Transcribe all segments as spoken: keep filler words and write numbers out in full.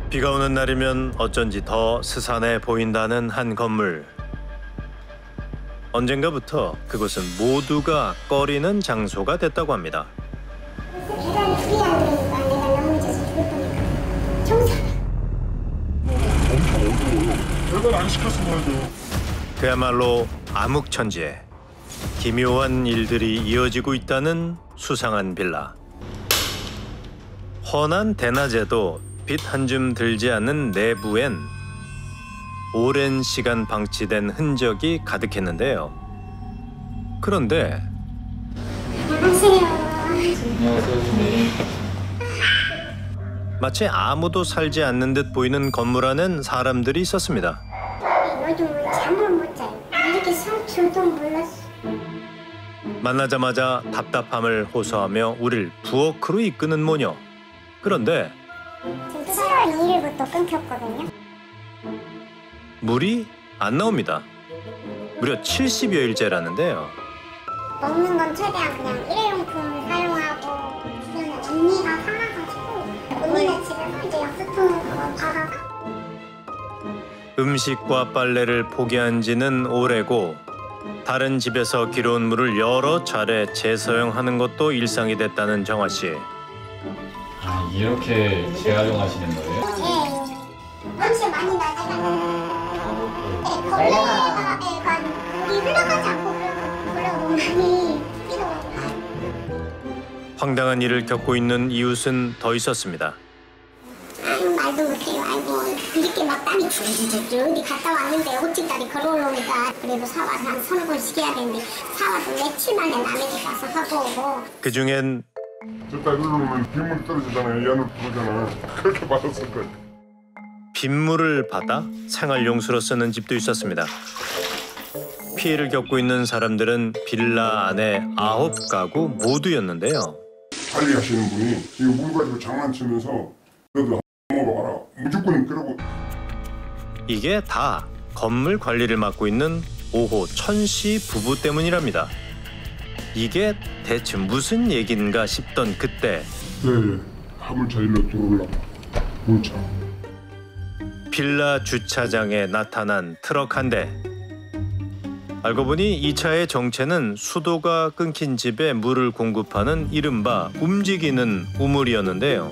비가 오는 날이면 어쩐지 더 스산해 보인다는 한 건물. 언젠가부터 그곳은 모두가 꺼리는 장소가 됐다고 합니다. 계단이 불이 안 되니까 내가 넘어져서 죽을 뻔했거든. 청소해. 엄청 어려워요. 배달 안 시켰으면 하죠. 그야말로 암흑천지에 기묘한 일들이 이어지고 있다는 수상한 빌라. 헌한 대낮에도 빛 한 줌 들지 않는 내부엔 오랜 시간 방치된 흔적이 가득했는데요. 그런데 안녕하세요. 안녕하세요. 마치 아무도 살지 않는 듯 보이는 건물 안엔 사람들이 있었습니다. 요즘은 잠을 못 자요. 이렇게 살 줄도 몰랐어. 만나자마자 답답함을 호소하며 우릴 부엌으로 이끄는 모녀. 그런데 지금 칠월 이일부터 끊겼거든요. 물이 안 나옵니다. 무려 칠십여일째라는데요. 먹는 건 최대한 그냥 일회용품 사용하고 주변에 언니가 살아가지고 언니네 집에서 이제 약수통을 받아가. 음식과 빨래를 포기한 지는 오래고 다른 집에서 길어온 물을 여러 차례 재사용하는 것도 일상이 됐다는 정화 씨. 아, 이렇게 재활용하시는 거예요? 네. 냄새 많이 나지만 네, 거기에다가 네, 물이 흘러가지 않고 그러고 많이 필요해요. 황당한 일을 겪고 있는 이웃은 더 있었습니다. 아유 말도 못해요. 아이고 이렇게 막 땀이 줄줄줄 어디 갔다 왔는데 호칭다리 걸어오니까 그래도 샤워를 한 서너 번씩 해야 되는데 샤워도 며칠 만에 남의 집 가서 하고 오고. 그중엔 저따 일로 오면 빗물 떨어지잖아요. 얘는 부르잖아. 그렇게 받았을 거예요. 빗물을 받아 생활용수로 쓰는 집도 있었습니다. 피해를 겪고 있는 사람들은 빌라 안에 아홉 가구 모두였는데요. 관리하시는 분이 이거 물 가지고 장난치면서 너도 먹어봐라. 무조건 그러고. 이게 다 건물 관리를 맡고 있는 오호 천씨 부부 때문이랍니다. 이게 대체 무슨 얘긴가 싶던 그때 네, 화물차 일로 들어오려고. 물차. 빌라 주차장에 나타난 트럭 한 대. 알고 보니 이 차의 정체는 수도가 끊긴 집에 물을 공급하는 이른바 움직이는 우물이었는데요.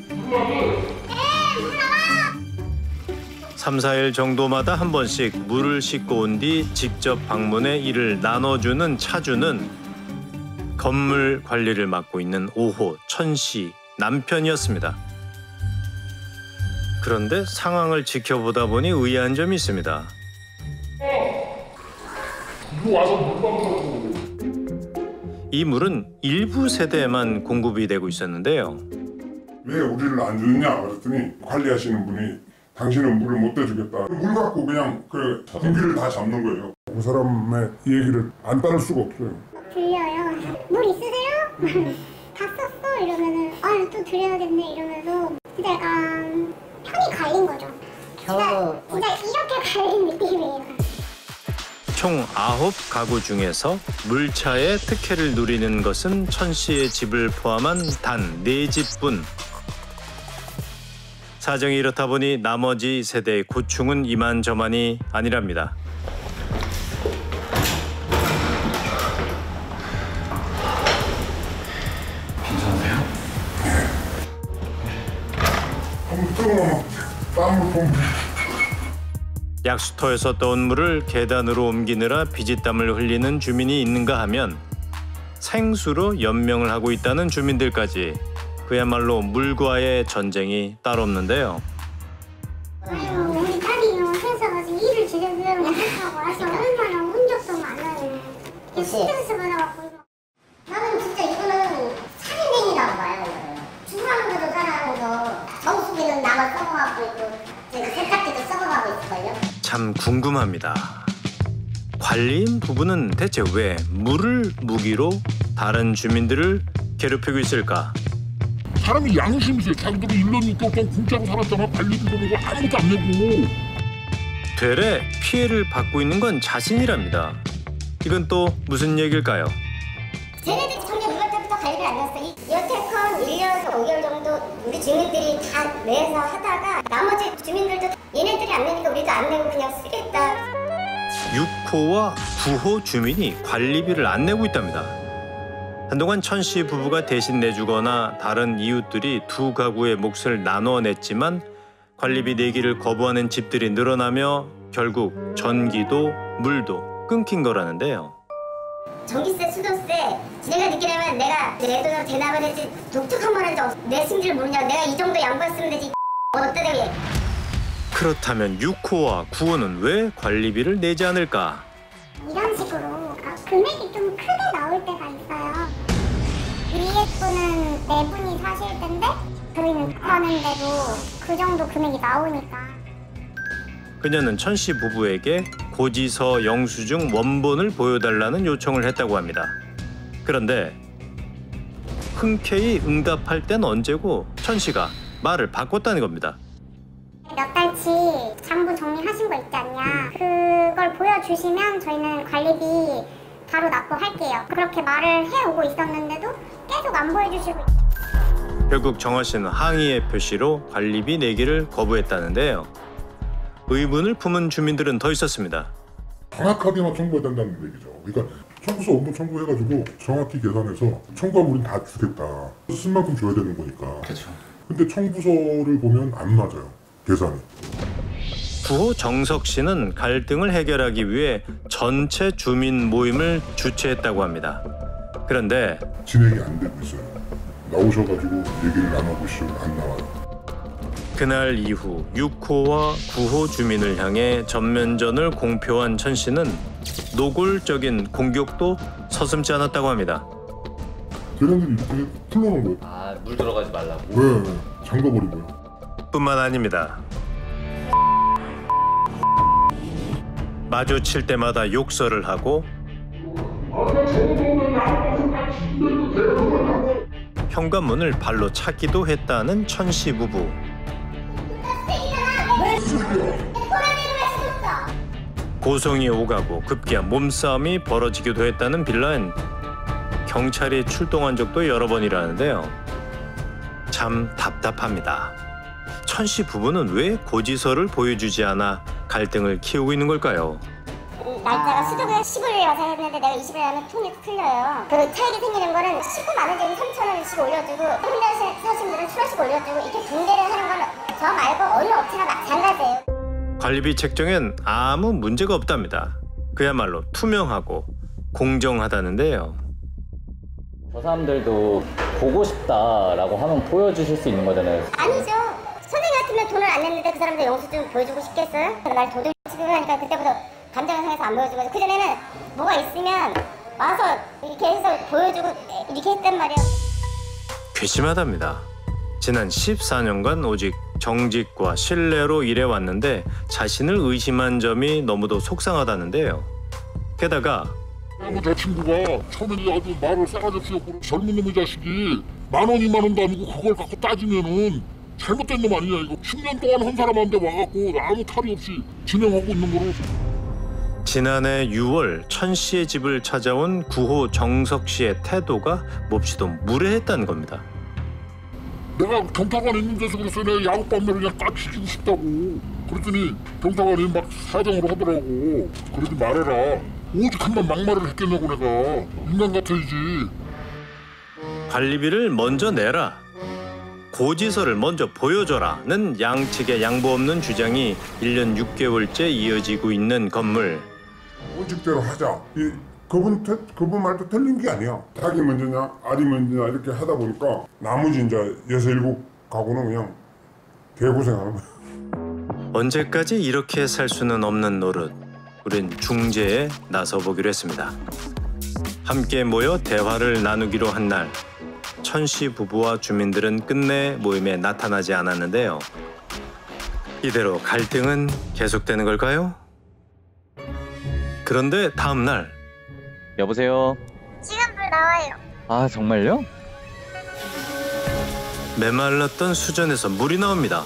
삼, 사일 정도마다 한 번씩 물을 싣고 온 뒤 직접 방문해 이를 나눠주는 차주는 건물 관리를 맡고 있는 오호 천씨 남편이었습니다. 그런데 상황을 지켜보다 보니 의아한 점이 있습니다. 이거 와서 물 받으라고. 이 물은 일부 세대에만 공급이 되고 있었는데요. 왜 우리를 안 주느냐 그랬더니 관리하시는 분이 당신은 물을 못 대주겠다. 물 갖고 그냥 그 공기를 다 잡는 거예요. 그 사람의 얘기를 안 따를 수가 없어요. 들려요. 물 있으세요? 다 썼어? 이러면은 아유 또 드려야겠네 이러면서 진짜 약간 편이 갈린 거죠. 진짜, 진짜 이렇게 갈린 느낌이에요. 총 아홉 가구 중에서 물차의 특혜를 누리는 것은 천 씨의 집을 포함한 단 네 집뿐. 사정이 이렇다 보니 나머지 세대의 고충은 이만저만이 아니랍니다. 괜찮으세요? 한번 뜨거우면 땀을 pomp. 약수터에서 떠온 물을 계단으로 옮기느라 비지땀을 흘리는 주민이 있는가 하면 생수로 연명을 하고 있다는 주민들까지 그야말로 물과의 전쟁이 따로 없는데요. 아유 우리 딸이요 회사가서 일을 제대로 하고 와서 얼마나 운 적도 많아요. 스트레스 받아갖고 나는 진짜 이거는 살인행위라고 봐요. 죽어가는 것도 살아가면서 정수기는 나만 썩어가고 있고 세탁기도 썩어가고 있을걸요. 참 궁금합니다. 관리인 부부는 대체 왜 물을 무기로 다른 주민들을 괴롭히고 있을까? 사람이 양심이 있어요. 자기들이 일러니까 그냥 공짜로 살았잖아. 관리비도 내고 아무것도 안 내고. 되레 피해를 받고 있는 건 자신이랍니다. 이건 또 무슨 얘기일까요? 쟤네들이 작년 유월 때부터 관리비를 안 냈어. 이- 여태껏 일 년 오 개월 정도 우리 주민들이 다 내서 하다가 나머지 주민들도 얘네들이 안 내니까 우리도 안 내고 그냥 쓰겠다. 육 호와 구 호 주민이 관리비를 안 내고 있답니다. 한동안 천 씨 부부가 대신 내주거나 다른 이웃들이 두 가구의 몫을 나눠 냈지만 관리비 내기를 거부하는 집들이 늘어나며 결국 전기도 물도 끊긴 거라는데요. 전기세, 수도세 지네가 느끼려면 내가 내 돈으로 대납을 했지 독특 한 번 한 적 없어. 내 승질을 모르냐. 내가 이 정도 양보했으면 되지. 어때 되게. 그렇다면 육 호와 구 호는 왜 관리비를 내지 않을까? 이런 식으로 금액이 좀 크게 나올 때가 있어요. 위에 분은 네 분이 사실 텐데 저희는 사는데도 그 정도 금액이 나오니까. 그녀는 천 씨 부부에게 고지서 영수증 원본을 보여달라는 요청을 했다고 합니다. 그런데 흔쾌히 응답할 땐 언제고 천 씨가 말을 바꿨다는 겁니다. 몇 달치 장부 정리하신 거 있지 않냐. 그걸 보여주시면 저희는 관리비 바로 납부할게요. 그렇게 말을 해오고 있었는데도 계속 안 보여주시고. 결국 정화 씨는 항의의 표시로 관리비 내기를 거부했다는데요. 의문을 품은 주민들은 더 있었습니다. 정확하게만 청구해야 된다는 얘기죠. 그러니까 청구서 원본 청구해가지고 정확히 계산해서 청구한 우린 다 주겠다. 쓴 만큼 줘야 되는 거니까. 그렇죠. 근데 청구서를 보면 안 맞아요. 계산이. 구 호 정석 씨는 갈등을 해결하기 위해 전체 주민 모임을 주최했다고 합니다. 그런데 진행이 안 되고 있어요. 나오셔가지고 얘기를 나눠보시면 안 나와요. 그날 이후 육 호와 구 호 주민을 향해 전면전을 공표한 천 씨는 노골적인 공격도 서슴지 않았다고 합니다. 걔네들이 이렇게 풀러놓은 거예요. 아, 물 들어가지 말라고. 왜? 잠가버린 거예요. 뿐만 아닙니다. 마주칠 때마다 욕설을 하고 현관문을 발로 차기도 했다는 천 씨 부부. 고성이 오가고 급기야 몸싸움이 벌어지기도 했다는 빌라엔 경찰이 출동한 적도 여러 번이라는데요. 참 답답합니다. 천 씨 부부는 왜 고지서를 보여주지 않아 갈등을 키우고 있는 걸까요? 날짜가 수도가 십오 일에 와서 했는데 내가 이십 일에 하면 통이 틀려요. 그 차익이 생기는 거는 십구만 원 정도 삼천 원씩 올려주고 혼자 사신 분은 천원씩 올려주고 이렇게 분배를 하는 거는 저 말고 어느 업체나 마찬가지예요. 관리비 책정엔 아무 문제가 없답니다. 그야말로 투명하고 공정하다는데요. 저 사람들도 보고 싶다라고 하면 보여주실 수 있는 거잖아요. 아니죠. 선생님 같으면 돈을 안 냈는데 그 사람들 영수증 보여주고 싶겠어요? 날 도둑 치고 하니까 그때부터 감정이 상해서 안 보여주고 그전에는 뭐가 있으면 와서 이렇게 해서 보여주고 이렇게 했단 말이에요. 괘씸하답니다. 지난 십사 년간 오직 정직과 신뢰로 일해왔는데 자신을 의심한 점이 너무도 속상하다는데요. 게다가 저 친구가 처음에 아주 말을 싸가지 없이 옆으로 젊은 놈의 자식이 만 원, 이만 원도 아니고 그걸 갖고 따지면은 잘못된 놈 아니냐 이거. 십 년 동안 한 사람한테 와갖고 아무 탈이 없이 진행하고 있는 거로. 지난해 유월 천 씨의 집을 찾아온 구 호 정석 씨의 태도가 몹시도 무례했다는 겁니다. 내가 경찰관 있는 데서 그래서 내가 야구밤을 그냥 딱 시키고 싶다고 그랬더니 경찰관이 막 사정으로 하더라고. 그러지 말아라. 오직 한번 막말을 했겠냐고. 내가 인간 같아야지. 관리비를 먼저 내라, 고지서를 먼저 보여줘라는 양측의 양보 없는 주장이 일 년 육 개월째 이어지고 있는 건물. 원칙대로 하자. 이 그분 태, 그분 말도 틀린 게 아니야. 닭이 먼저냐 알이 먼저냐 이렇게 하다 보니까 나머지 이제 여섯 일곱 가구는 그냥 개고생하는 거야. 언제까지 이렇게 살 수는 없는 노릇. 우린 중재에 나서보기로 했습니다. 함께 모여 대화를 나누기로 한 날, 천 씨 부부와 주민들은 끝내 모임에 나타나지 않았는데요. 이대로 갈등은 계속되는 걸까요? 그런데 다음 날 여보세요? 지금 불 나와요. 아, 정말요? 메말랐던 수전에서 물이 나옵니다.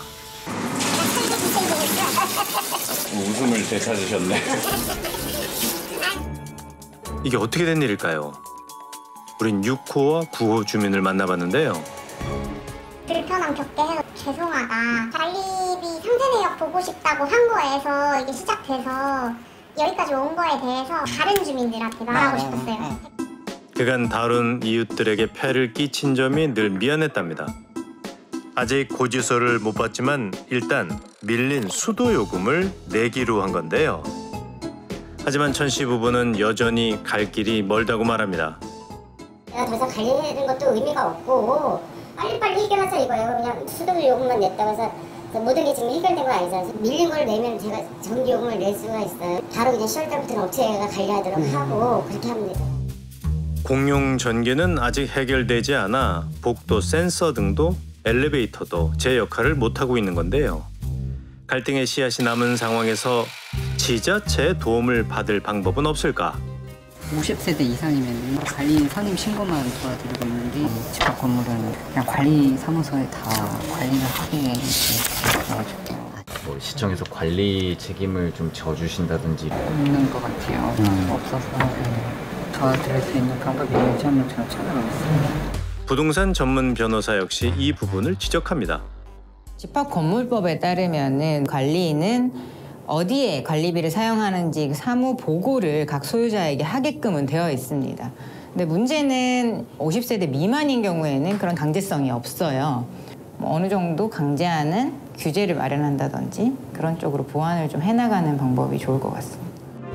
웃음을 되찾으셨네. 이게 어떻게 된 일일까요? 우린 육 호와 구 호 주민을 만나봤는데요. 불편함 겪게 해서 죄송하다. 관리비 상세 내역 보고 싶다고 한 거에서 이게 시작돼서 여기까지 온 거에 대해서 다른 주민들한테 말하고 싶었어요. 그간 다른 이웃들에게 폐를 끼친 점이 늘 미안했답니다. 아직 고지서를 못 받지만 일단 밀린 수도 요금을 내기로 한 건데요. 하지만 천 씨 부부는 여전히 갈 길이 멀다고 말합니다. 내가 더 이상 갈리는 것도 의미가 없고 빨리빨리 해결하자 이거예요. 그냥 수도 요금만 냈다고 해서 모든 게 지금 해결된 건 아니잖아요. 밀린 걸 내면 제가 전기 요금을 낼 수가 있어요. 바로 그냥 시월 달부터는 업체가 관리하도록 하고 그렇게 하면 돼요. 공용 전기는 아직 해결되지 않아 복도 센서 등도 엘리베이터도 제 역할을 못하고 있는 건데요. 갈등의 씨앗이 남은 상황에서 지자체의 도움을 받을 방법은 없을까? 오십 세대 이상이면 관리 선임 신고만 도와드리고 있는데 집합 건물은 그냥 관리 사무소에 다 관리를 하게 되어가지고 뭐 시청에서 관리 책임을 좀 져주신다든지. 없는 것 같아요. 음. 없어서 도와드릴 수 있는 방법이 있는지 한번 제가 찾아보겠습니다. 부동산 전문 변호사 역시 이 부분을 지적합니다. 집합건물법에 따르면은 관리인은 어디에 관리비를 사용하는지 사무 보고를 각 소유자에게 하게끔은 되어 있습니다. 근데 문제는 오십 세대 미만인 경우에는 그런 강제성이 없어요. 뭐 어느 정도 강제하는 규제를 마련한다든지 그런 쪽으로 보완을 좀 해나가는 방법이 좋을 것 같습니다.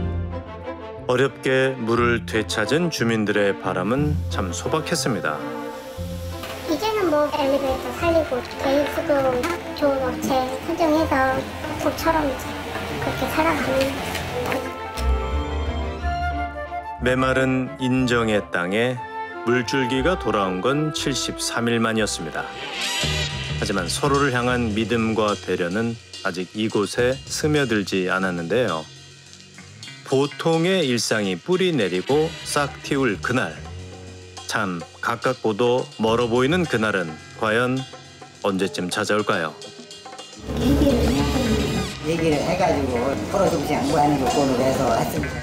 어렵게 물을 되찾은 주민들의 바람은 참 소박했습니다. 이제는 뭐 엘리베이터 살리고 개인 수도 좋은 업체 선정해서 좀처럼 그렇게 살아가는. 메마른 인정의 땅에 물줄기가 돌아온 건 칠십삼 일 만이었습니다. 하지만 서로를 향한 믿음과 배려는 아직 이곳에 스며들지 않았는데요. 보통의 일상이 뿌리 내리고 싹 틔울 그날. 참 가깝고도 멀어 보이는 그날은 과연 언제쯤 찾아올까요? 얘기를 해가지고 서로 조금씩 양보하는 조건으로 해서 했습니다.